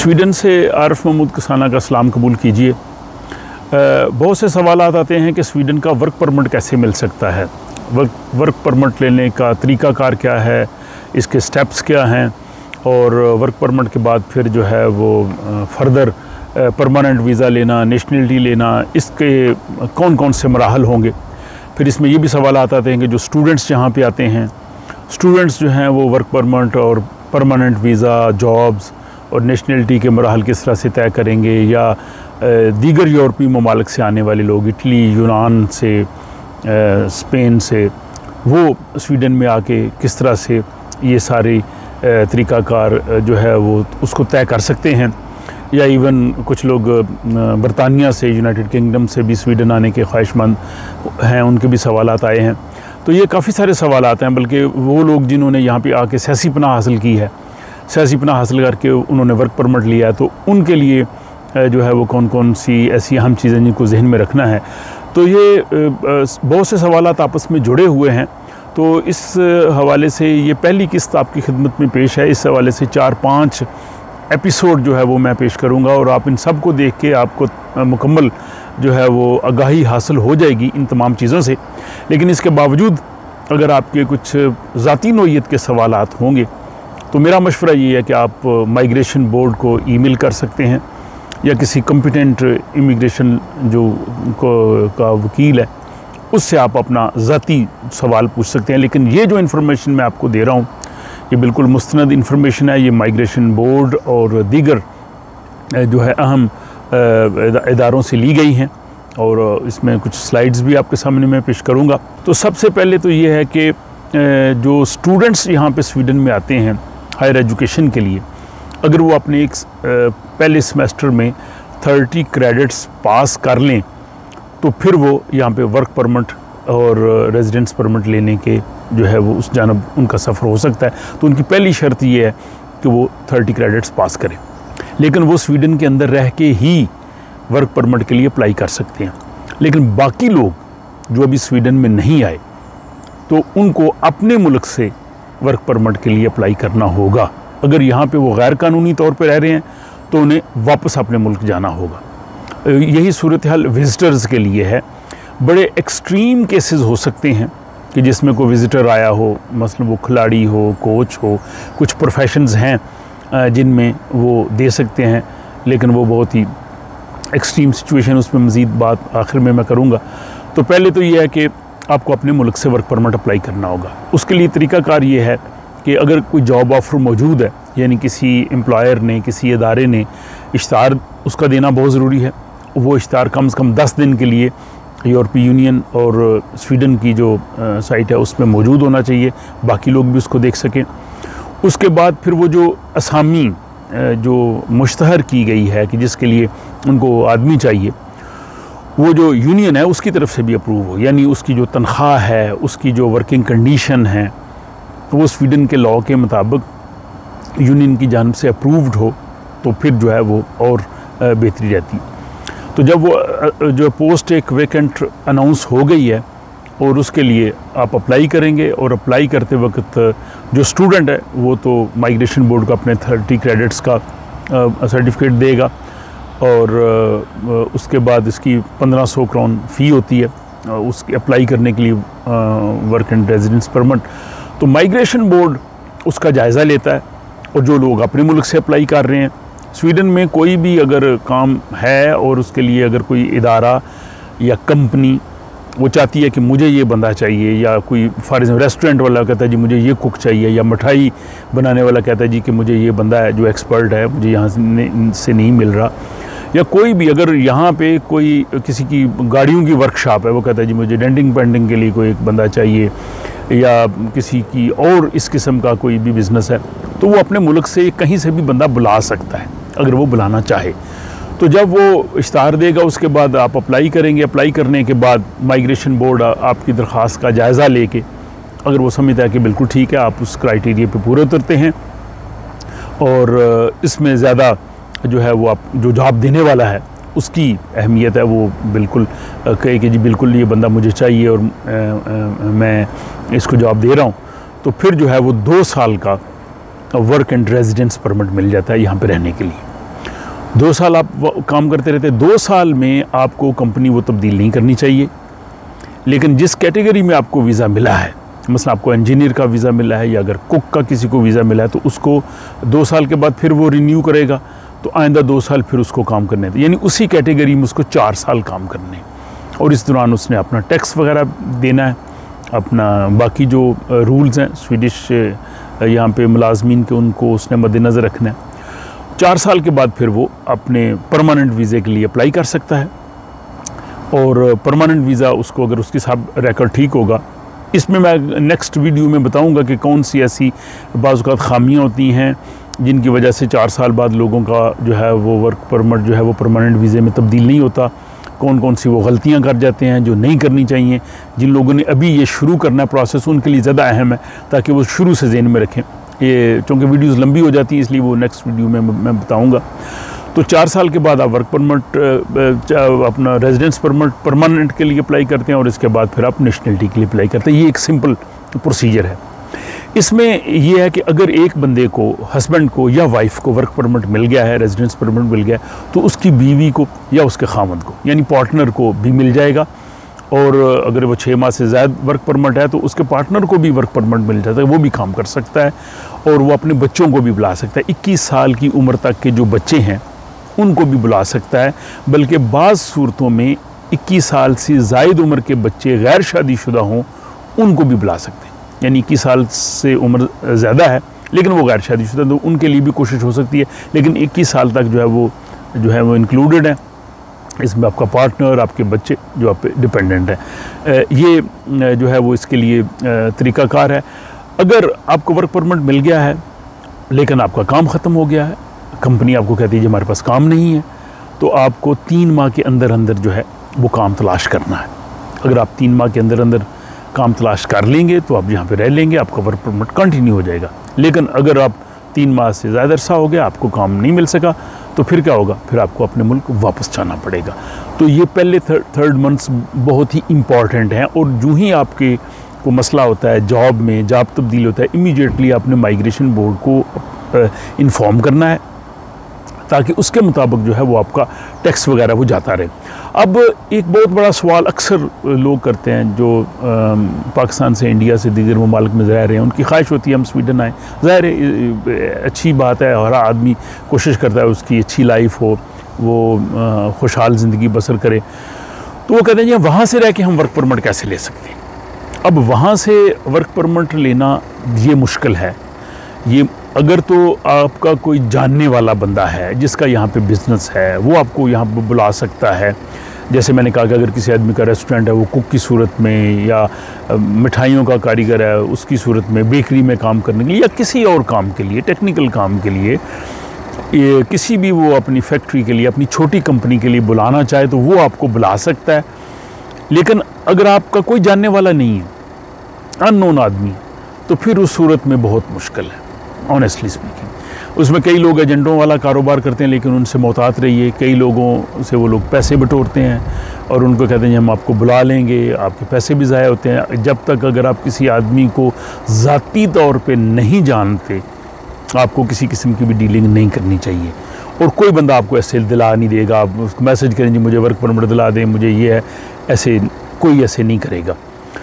Sweden से आरिफ महमूद कसाना का सलाम कबूल कीजिए। बहुत से सवाल आते हैं कि स्वीडन का वर्क परमिट कैसे मिल सकता है, वर्क परमिट लेने का तरीक़ाकार क्या है, इसके स्टेप्स क्या हैं, और वर्क परमिट के बाद फिर जो है वो फर्दर परमानेंट वीज़ा लेना, नेशनलिटी लेना, इसके कौन कौन से मराहल होंगे। फिर इसमें ये भी सवाल आते हैं कि जो स्टूडेंट्स यहाँ पे आते हैं, स्टूडेंट्स जो हैं वो वर्क परमिट और परमानेंट वीज़ा, जॉब्स और नेशनलिटी के मराहल किस तरह से तय करेंगे, या दीगर यूरोपीय ममालिक से आने वाले लोग, इटली, यूनान से, स्पेन से, वो स्वीडन में आके किस तरह से ये सारी तरीक़ाकार जो है वो उसको तय कर सकते हैं, या इवन कुछ लोग बरतानिया से, यूनाइटेड किंगडम से भी स्वीडन आने के ख्वाहिशमंद हैं, उनके भी सवालात आए हैं। तो ये काफ़ी सारे सवाल आते हैं, बल्कि वो लोग जिन्होंने यहाँ पे आके सियासी पनाह हासिल की है, सियासी पनाह हासिल करके उन्होंने वर्क परमिट लिया है, तो उनके लिए जो है वो कौन कौन सी ऐसी अहम चीज़ें जिनको जहन में रखना है। तो ये बहुत से सवालात आपस में जुड़े हुए हैं। तो इस हवाले से ये पहली किस्त आपकी खिदमत में पेश है। इस हवाले से 4-5 एपिसोड जो है वो मैं पेश करूंगा, और आप इन सब को देख के आपको मुकम्मल जो है वो आगाही हासिल हो जाएगी इन तमाम चीज़ों से। लेकिन इसके बावजूद अगर आपके कुछ ज़ाती नौइयत के सवालात होंगे तो मेरा मशवरा ये है कि आप माइग्रेशन बोर्ड को ईमेल कर सकते हैं, या किसी कॉम्पिटेंट इमिग्रेशन जो का वकील है उससे आप अपना ज़ाती सवाल पूछ सकते हैं। लेकिन ये जो इन्फॉर्मेशन मैं आपको दे रहा हूँ ये बिल्कुल मुस्तनद इन्फॉर्मेशन है। ये माइग्रेशन बोर्ड और दीगर जो है अहम इदारों से ली गई हैं, और इसमें कुछ स्लाइड्स भी आपके सामने मैं पेश करूँगा। तो सबसे पहले तो ये है कि जो स्टूडेंट्स यहाँ पे स्वीडन में आते हैं हायर एजुकेशन के लिए, अगर वो अपने एक पहले सेमेस्टर में 30 क्रेडिट्स पास कर लें तो फिर वो यहाँ पे वर्क परमिट और रेजिडेंस परमिट लेने के जो है वो उस जानब उनका सफ़र हो सकता है। तो उनकी पहली शर्त ये है कि वो 30 क्रेडिट्स पास करें, लेकिन वो स्वीडन के अंदर रह के ही वर्क परमिट के लिए अप्लाई कर सकते हैं। लेकिन बाकी लोग जो अभी स्वीडन में नहीं आए तो उनको अपने मुल्क से वर्क परमिट के लिए अप्लाई करना होगा। अगर यहाँ पे वो गैर कानूनी तौर पे रह रहे हैं तो उन्हें वापस अपने मुल्क जाना होगा। यही सूरत हाल विज़िटर्स के लिए है। बड़े एक्सट्रीम केसेस हो सकते हैं कि जिसमें कोई विज़िटर आया हो, मसलन वो खिलाड़ी हो, कोच हो, कुछ प्रोफेशंस हैं जिनमें वो दे सकते हैं, लेकिन वो बहुत ही एक्सट्रीम सिचुएशन, उसमें मज़ीद बात आखिर में मैं करूँगा। तो पहले तो ये है कि आपको अपने मुल्क से वर्क परमिट अप्लाई करना होगा। उसके लिए तरीक़ाकार ये है कि अगर कोई जॉब ऑफ़र मौजूद है, यानी किसी एम्प्लॉयर ने, किसी इदारे ने इश्तार उसका देना बहुत ज़रूरी है। वो इश्तार कम से कम 10 दिन के लिए यूरोपीय यूनियन और स्वीडन की जो साइट है उसमें मौजूद होना चाहिए, बाकी लोग भी उसको देख सकें। उसके बाद फिर वो जो असामी जो मुश्तहर की गई है कि जिसके लिए उनको आदमी चाहिए, वो जो यूनियन है उसकी तरफ से भी अप्रूव हो, यानी उसकी जो तनख्वाह है, उसकी जो वर्किंग कंडीशन है, तो वो स्वीडन के लॉ के मुताबिक यूनियन की जानिब से अप्रूव्ड हो, तो फिर जो है वो और बेहतरी रहती है। तो जब वो जो पोस्ट एक वैकेंट अनाउंस हो गई है और उसके लिए आप अप्लाई करेंगे, और अप्लाई करते वक्त जो स्टूडेंट है वो तो माइग्रेशन बोर्ड को अपने 30 क्रेडिट्स का सर्टिफिकेट देगा, और उसके बाद इसकी 1500 क्राउन फ़ी होती है उसकी अप्लाई करने के लिए वर्क एंड रेजिडेंस परमिट। तो माइग्रेशन बोर्ड उसका जायज़ा लेता है, और जो लोग अपने मुल्क से अप्लाई कर रहे हैं, स्वीडन में कोई भी अगर काम है और उसके लिए अगर कोई इदारा या कंपनी वो चाहती है कि मुझे ये बंदा चाहिए, या कोई फॉर एग्जाम्पल रेस्टोरेंट वाला कहता है जी मुझे ये कुक चाहिए, या मिठाई बनाने वाला कहता है जी कि मुझे ये बंदा है जो एक्सपर्ट है, मुझे यहाँ से नहीं मिल रहा, या कोई भी अगर यहाँ पे कोई किसी की गाड़ियों की वर्कशॉप है, वो कहता है जी मुझे डेंटिंग पेंटिंग के लिए कोई एक बंदा चाहिए, या किसी की और इस किस्म का कोई भी बिज़नेस है, तो वो अपने मुल्क से कहीं से भी बंदा बुला सकता है अगर वो बुलाना चाहे। तो जब वो इश्तार देगा उसके बाद आप अप्लाई करेंगे। अप्लाई करने के बाद माइग्रेशन बोर्ड आपकी दरख्वास्त का जायज़ा लेके अगर वो समझता है कि बिल्कुल ठीक है, आप उस क्राइटेरिया पे पूरे उतरते हैं, और इसमें ज़्यादा जो है वो आप जो जॉब देने वाला है उसकी अहमियत है, वो बिल्कुल कहे कि जी बिल्कुल ये बंदा मुझे चाहिए और मैं इसको जॉब दे रहा हूँ, तो फिर जो है वो 2 साल का वर्क एंड रेजिडेंस परमिट मिल जाता है यहाँ पे रहने के लिए। 2 साल आप काम करते रहते हैं, 2 साल में आपको कंपनी वो तब्दील नहीं करनी चाहिए। लेकिन जिस कैटेगरी में आपको वीज़ा मिला है, मसलन आपको इंजीनियर का वीज़ा मिला है या अगर कुक का किसी को वीज़ा मिला है, तो उसको 2 साल के बाद फिर वो रिन्यू करेगा, तो आइंदा 2 साल फिर उसको काम करने दें, यानी उसी कैटेगरी में उसको 4 साल काम करने, और इस दौरान उसने अपना टैक्स वगैरह देना है, अपना बाकी जो रूल्स हैं स्वीडिश यहाँ पे मुलाजमीन के, उनको उसने मद्देनज़र रखना है। 4 साल के बाद फिर वो अपने परमानेंट वीज़े के लिए अप्लाई कर सकता है, और परमानेंट वीज़ा उसको अगर उसकी साहब रिकॉर्ड ठीक होगा, इसमें मैं नेक्स्ट वीडियो में बताऊंगा कि कौन सी ऐसी बाज़ औक़ात ख़ामियाँ होती हैं जिनकी वजह से 4 साल बाद लोगों का जो है वो वर्क परमिट जो है वो परमानेंट वीज़े में तब्दील नहीं होता, कौन कौन सी वो गलतियां कर जाते हैं जो नहीं करनी चाहिए। जिन लोगों ने अभी ये शुरू करना है प्रोसेस, उनके लिए ज़्यादा अहम है ताकि वो शुरू से ज़हन में रखें। ये चूँकि वीडियोज़ लंबी हो जाती हैं, इसलिए वो नेक्स्ट वीडियो में मैं बताऊँगा। तो 4 साल के बाद आप वर्क परमिट अपना रेजिडेंस परमिट परमानेंट के लिए अप्लाई करते हैं, और इसके बाद फिर आप नेशनलिटी के लिए अप्लाई करते हैं। ये एक सिंपल प्रोसीजर है। इसमें यह है कि अगर एक बंदे को, हस्बैंड को या वाइफ को वर्क परमिट मिल गया है, रेजिडेंस परमिट मिल गया है, तो उसकी बीवी को या उसके खामद को यानी पार्टनर को भी मिल जाएगा। और अगर वो 6 माह से ज़्यादा वर्क परमिट है तो उसके पार्टनर को भी वर्क परमिट मिल जाता है, वो भी काम कर सकता है, और वो अपने बच्चों को भी बुला सकता है। 21 साल की उम्र तक के जो बच्चे हैं उनको भी बुला सकता है, बल्कि बाज़ सूरतों में 21 साल से ज़ायद उम्र के बच्चे गैर शादीशुदा हों उनको भी बुला सकते हैं। यानी 21 साल से उम्र ज़्यादा है लेकिन वो गैर शादीशुदा, तो उनके लिए भी कोशिश हो सकती है, लेकिन 21 साल तक जो है वो इंक्लूडेड है। इसमें आपका पार्टनर, आपके बच्चे जो आप पे डिपेंडेंट है। ये जो है वो इसके लिए तरीक़ाकार है। अगर आपको वर्क परमिट मिल गया है लेकिन आपका काम ख़त्म हो गया है, कंपनी आपको कहती है जी हमारे पास काम नहीं है, तो आपको 3 माह के अंदर अंदर जो है वो काम तलाश करना है। अगर आप 3 माह के अंदर अंदर काम तलाश कर लेंगे तो आप यहाँ पे रह लेंगे, आपका वर्क परमिट कंटिन्यू हो जाएगा। लेकिन अगर आप 3 माह से ज़्यादा अरसा हो गया, आपको काम नहीं मिल सका, तो फिर क्या होगा, फिर आपको अपने मुल्क वापस जाना पड़ेगा। तो ये पहले 3rd मंथ्स बहुत ही इम्पॉर्टेंट हैं, और जो ही आपके को मसला होता है जॉब में, जॉब तब्दील होता है, इमीडिएटली आपने माइग्रेशन बोर्ड को इन्फॉर्म करना है ताकि उसके मुताबिक जो है वो आपका टैक्स वगैरह वो जाता रहे। अब एक बहुत बड़ा सवाल अक्सर लोग करते हैं जो पाकिस्तान से, इंडिया से, दीगर ममालिक में रह रहे हैं, उनकी ख्वाहिश होती है हम स्वीडन आएँ। ज़ाहिर है अच्छी बात है, हर आदमी कोशिश करता है उसकी अच्छी लाइफ हो, वो खुशहाल ज़िंदगी बसर करे। तो वो कहते हैं जी वहाँ से रह के हम वर्क परमिट कैसे ले सकते हैं। अब वहाँ से वर्क परमिट लेना ये मुश्किल है। ये अगर तो आपका कोई जानने वाला बंदा है जिसका यहाँ पे बिज़नेस है, वो आपको यहाँ पे बुला सकता है। जैसे मैंने कहा कि अगर किसी आदमी का रेस्टोरेंट है, वो कुक की सूरत में, या मिठाइयों का कारीगर है उसकी सूरत में, बेकरी में काम करने के लिए, या किसी और काम के लिए, टेक्निकल काम के लिए, ये किसी भी वो अपनी फैक्ट्री के लिए, अपनी छोटी कंपनी के लिए बुलाना चाहे तो वो आपको बुला सकता है। लेकिन अगर आपका कोई जानने वाला नहीं है, अननोन आदमी, तो फिर उस सूरत में बहुत मुश्किल है ऑनेस्टली स्पीकिंग। उसमें कई लोग एजेंटों वाला कारोबार करते हैं, लेकिन उनसे मोहतात रहिए। कई लोगों से वो लोग पैसे बटोरते हैं और उनको कहते हैं हम आपको बुला लेंगे, आपके पैसे भी ज़ाया होते हैं। जब तक अगर आप किसी आदमी को ज़ाती तौर पे नहीं जानते, आपको किसी किस्म की भी डीलिंग नहीं करनी चाहिए। और कोई बंदा आपको ऐसे दिला नहीं देगा, आप उसको मैसेज करें जी मुझे वर्क परमिट दिला दें, मुझे ये है, ऐसे कोई ऐसे नहीं करेगा।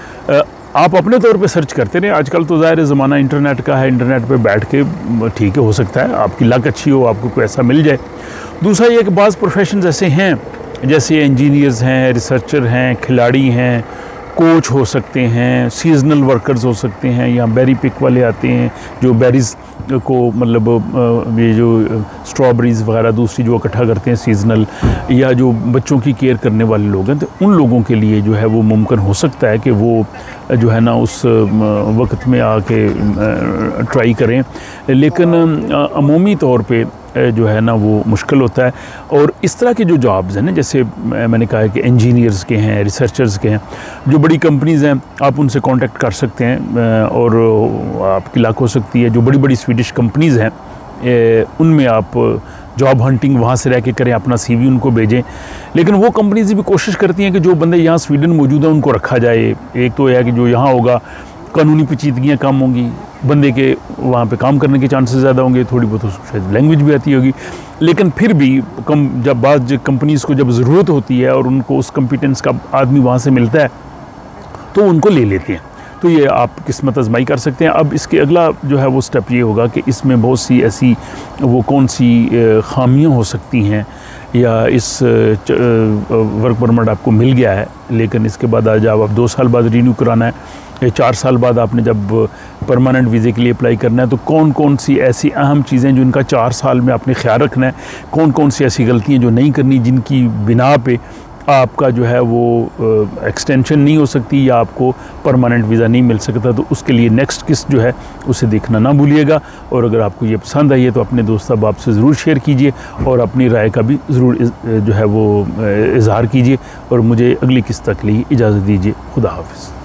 आप अपने तौर पे सर्च करते रहें। आजकल तो ज़ाहिर ज़माना इंटरनेट का है, इंटरनेट पे बैठ के ठीक है, हो सकता है आपकी लक अच्छी हो, आपको कोई ऐसा मिल जाए। दूसरा ये कि बाज़ प्रोफेशंस ऐसे हैं, जैसे इंजीनियर्स हैं, रिसर्चर हैं, खिलाड़ी हैं, कोच हो सकते हैं, सीजनल वर्कर्स हो सकते हैं, या बेरी पिक वाले आते हैं जो बेरीज़ को मतलब ये जो स्ट्रॉबेरीज़ वगैरह दूसरी जो इकट्ठा करते हैं सीजनल, या जो बच्चों की केयर करने वाले लोग हैं, तो उन लोगों के लिए जो है वो मुमकिन हो सकता है कि वो जो है ना उस वक्त में आके ट्राई करें। लेकिन अमूमी तौर पे जो है ना वो मुश्किल होता है। और इस तरह के जो जॉब्स हैं ना, जैसे मैंने कहा है कि इंजीनियर्स के हैं, रिसर्चर्स के हैं, जो बड़ी कंपनीज़ हैं आप उनसे कांटेक्ट कर सकते हैं और आपकी लाख हो सकती है। जो बड़ी बड़ी स्वीडिश कंपनीज़ हैं उनमें आप जॉब हंटिंग वहाँ से रह के करें, अपना CV उनको भेजें। लेकिन वो कंपनीज़ भी कोशिश करती हैं कि जो बंदे यहाँ स्वीडन मौजूद हैं उनको रखा जाए। एक तो यह है कि जो यहाँ होगा कानूनी पेचीदगियाँ कम होंगी, बंदे के वहाँ पे काम करने के चांसेस ज़्यादा होंगे, थोड़ी बहुत उसको शायद लैंग्वेज भी आती होगी। लेकिन फिर भी जब बाद कंपनीज़ को जब ज़रूरत होती है और उनको उस कॉम्पिटेंस का आदमी वहाँ से मिलता है तो उनको ले लेते हैं। तो ये आप किस्मत आजमाई कर सकते हैं। अब इसके अगला जो है वो स्टेप ये होगा कि इसमें बहुत सी ऐसी वो कौन सी खामियां हो सकती हैं, या इस वर्क परमिट आपको मिल गया है लेकिन इसके बाद आज आप 2 साल बाद रिन्यू कराना है या 4 साल बाद आपने जब परमानेंट वीज़े के लिए अप्लाई करना है, तो कौन कौन सी ऐसी अहम चीज़ें जो इनका 4 साल में आपने ख्याल रखना है, कौन कौन सी ऐसी गलतियाँ जो नहीं करनी जिनकी बिना पे आपका जो है वो एक्सटेंशन नहीं हो सकती या आपको परमानेंट वीज़ा नहीं मिल सकता। तो उसके लिए नेक्स्ट किस्त जो है उसे देखना ना भूलिएगा। और अगर आपको ये पसंद आई है तो अपने दोस्त अहबाब से ज़रूर शेयर कीजिए और अपनी राय का भी ज़रूर जो है वो इज़हार कीजिए। और मुझे अगली किस्त तक के लिए इजाज़त दीजिए। खुदा हाफ़िज़।